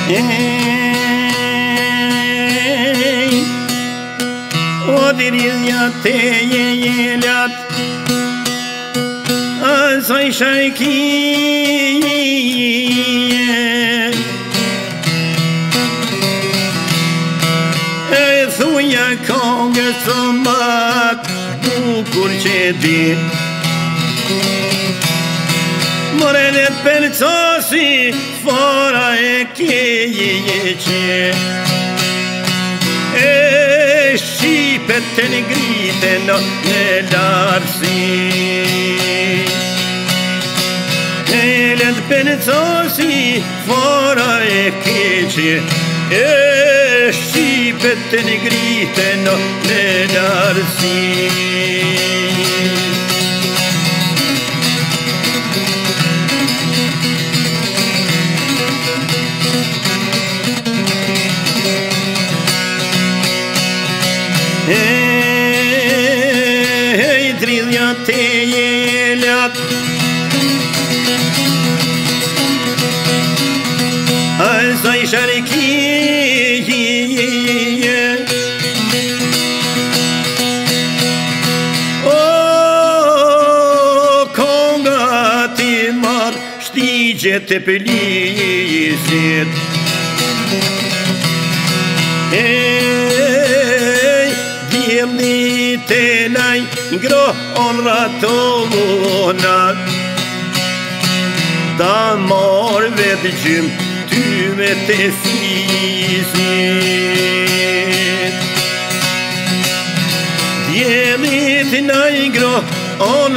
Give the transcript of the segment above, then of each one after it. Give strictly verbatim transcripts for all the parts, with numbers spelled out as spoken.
Ej, o dirilja te je jeljat asaj shajkije E thuja kongës së mat bukur që di Morenet pelcosi fora e keje që E shqipet të një grite në lartësi E let pelcosi fora e keje E shqipet të një grite në lartësi Ej, dridhja te jeljat Asaj sharkije O, konga ti mar shtigje të pëllisit Ej, djemni të laj Ngrohon ratonat Ta mor vetë gjym Ty me të fisit Djemni të laj Ngrohon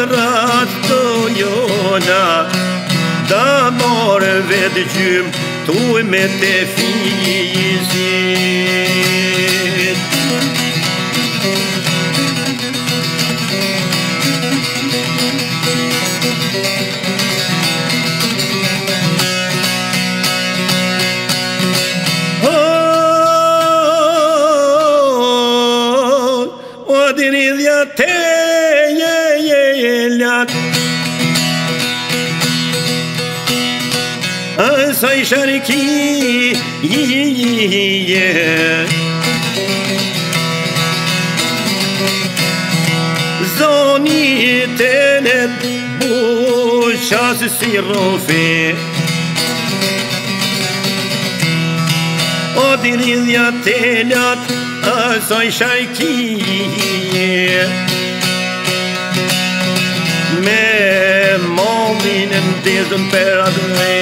ratonat Ta mor vetë gjym Ty me të fisit Dirilja te jeljat Asaj sharkije Zoni telet buqas si rofe O dirilja telat Asaj sharkije Me mollin e ndezën për adre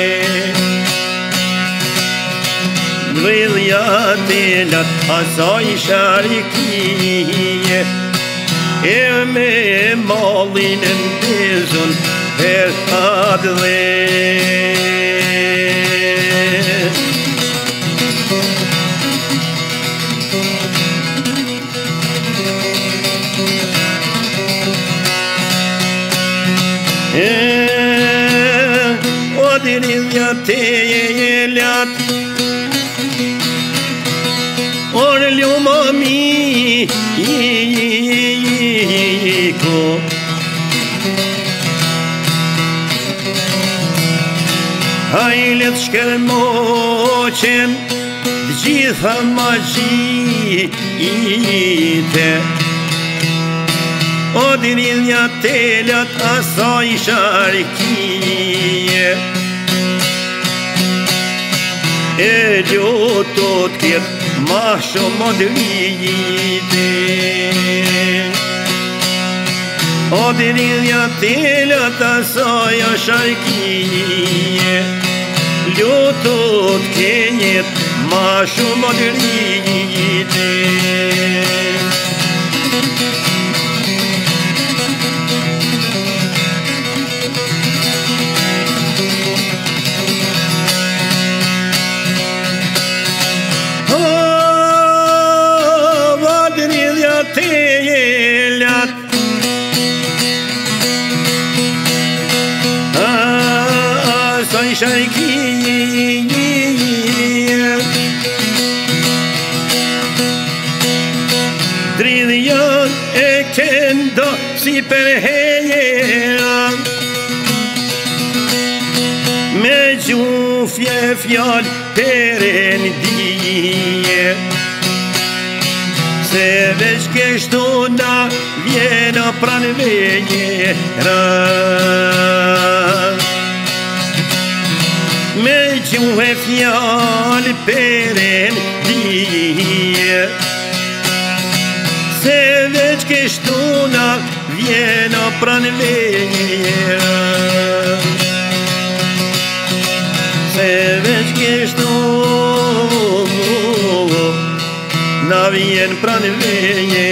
Dridhja telat asaj sharkije E me mollin e ndezën për adre O dirilja te jeljat Or ljuma mi ko Hajlet shkërmoqen Gjitha magjite O dirilja telat asaj sharkije E gjotot kjet ma shumë drite O dirilja telat asaj sharkije Gjotot kjet ma shumë drite Asaj sharkije Dridhja e kendo si për hejera Me gjufje fjall perendie. Se vezi că ești una, vienă pran vegheră. Mergi un fial perendie. Se vezi că ești una, vienă pran vegheră. Se vezi că ești una, na vien pran vegheră.